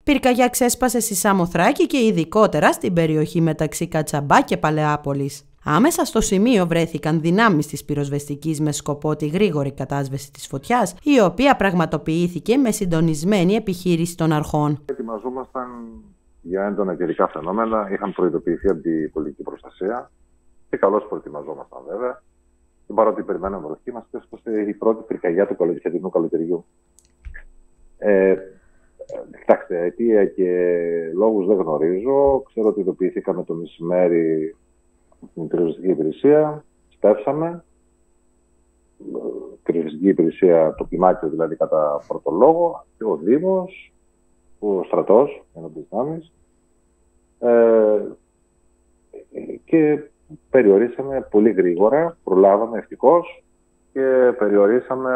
Πυρκαγιά ξέσπασε στη Σαμοθράκη και ειδικότερα στην περιοχή μεταξύ Κατσαμπά και Παλαιάπολης. Άμεσα στο σημείο βρέθηκαν δυνάμεις της πυροσβεστικής με σκοπό τη γρήγορη κατάσβεση της φωτιάς, η οποία πραγματοποιήθηκε με συντονισμένη επιχείρηση των αρχών. Ετοιμαζόμασταν για έντονα καιρικά φαινόμενα, είχαν προειδοποιηθεί από την πολιτική προστασία και καλώς προετοιμαζόμασταν βέβαια. Και παρότι περιμέναμε βροχή, μας πέσπασε η πρώτη πυρκαγιά του χειμερινού καλοκαιριού. Κοιτάξτε, αιτία και λόγους δεν γνωρίζω. Ξέρω ότι ειδοποιηθήκαμε το μεσημέρι από την πυροσβεστική υπηρεσία. Στέψαμε. Πυροσβεστική υπηρεσία, το κλιμάκιο δηλαδή κατά πρώτο λόγο, και ο Δήμος, ο στρατός, εναντίον δυνάμεις. Και περιορίσαμε πολύ γρήγορα, προλάβαμε ευτυχώς και περιορίσαμε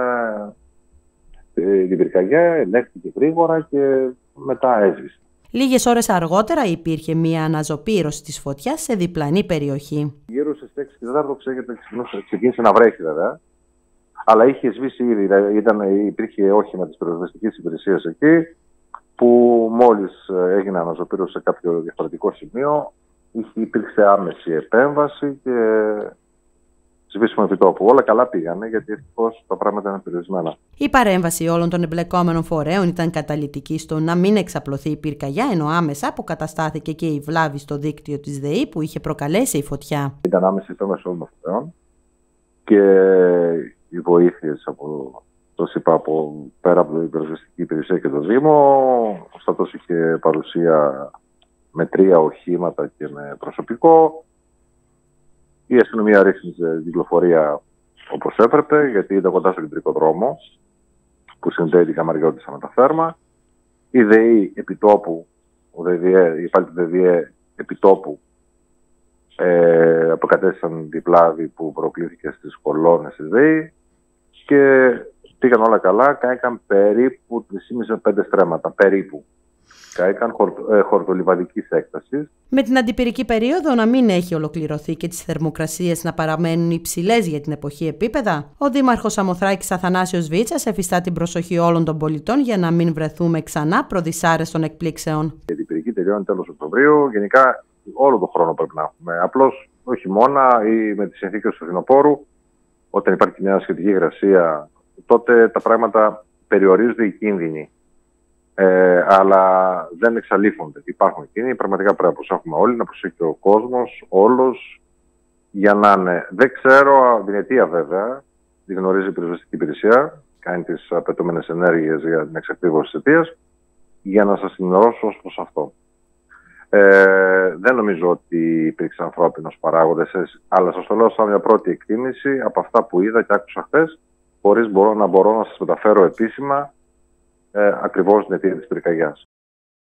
την πυρκαγιά, ελέγχθηκε γρήγορα και μετά έσβησε. Λίγες ώρες αργότερα υπήρχε μια αναζωπήρωση της φωτιάς σε διπλανή περιοχή. Γύρω στις 6 και 4 ξεκίνησε να βρέχει βέβαια, αλλά είχε σβήσει ήδη, υπήρχε όχημα της πυροσβεστικής υπηρεσίας εκεί, που μόλις έγινε αναζωπήρωση σε κάποιο διαφορετικό σημείο, υπήρξε άμεση επέμβαση και σβήσιμο επιτόπου. Όλα καλά πήγανε, γιατί ευτυχώς τα πράγματα είναι περιορισμένα. Η παρέμβαση όλων των εμπλεκόμενων φορέων ήταν καταλυτική στο να μην εξαπλωθεί η πυρκαγιά, ενώ άμεσα αποκαταστάθηκε και η βλάβη στο δίκτυο της ΔΕΗ που είχε προκαλέσει η φωτιά. Ήταν άμεση επέμβαση όλων των φορέων και οι βοήθειες από πέρα από την πυροσβεστική υπηρεσία και το Δήμο. Ο στρατός είχε παρουσία με 3 οχήματα και με προσωπικό. Η αστυνομία ρίχνησε κυκλοφορία όπως έπρεπε, γιατί ήταν κοντά στο κεντρικό δρόμο που συνδέει την Καμαριώτισσα με τα Θέρμα. Η ΔΕΗ επιτόπου, οι υπάλληλοι του ΔΕΗ επιτόπου αποκατέστησαν την πλάβη που προκλήθηκε στις κολόνες της ΔΕΗ και πήγαν όλα καλά. Κάηκαν περίπου 3,5 με 5 στρέμματα, περίπου. Κάηκαν χορτολιβαδικής έκτασης. Με την αντιπυρική περίοδο να μην έχει ολοκληρωθεί και τις θερμοκρασίες να παραμένουν υψηλές για την εποχή επίπεδα, ο Δήμαρχος Σαμοθράκης Αθανάσιος Βίτσας εφιστά την προσοχή όλων των πολιτών για να μην βρεθούμε ξανά προδυσάρεστων εκπλήξεων. Η αντιπυρική τελειώνει τέλος Οκτωβρίου. Γενικά, όλο τον χρόνο πρέπει να έχουμε. Απλώς, το χειμώνα ή με τις συνθήκες του φθινοπόρου, όταν υπάρχει μια σχετική υγρασία, τότε τα πράγματα περιορίζονται οι κίνδυνοι. Αλλά δεν εξαλείφονται. Υπάρχουν κίνδυνοι. Πραγματικά πρέπει να προσέχουμε όλοι, να προσέχει ο κόσμος, όλος, για να είναι. Δεν ξέρω την αιτία βέβαια, τη γνωρίζει η πυροσβεστική υπηρεσία, κάνει τις απαιτούμενες ενέργειες για την εξακρίβωση της αιτίας, για να σας ενημερώσω ως προς αυτό. Δεν νομίζω ότι υπήρξε ανθρώπινος παράγοντας, αλλά σας το λέω σαν μια πρώτη εκτίμηση από αυτά που είδα και άκουσα χθες, χωρίς να μπορώ να σας μεταφέρω επίσημα ακριβώς την αιτία της πυρκαγιάς.